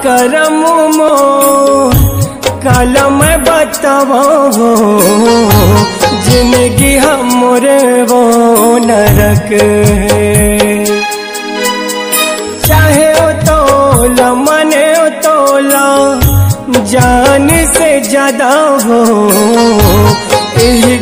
करम मो कलम बताओ जिंदगी हमरे वो नरक है। चाहे ओ तोला मने ओ तोला जान से ज्यादा हो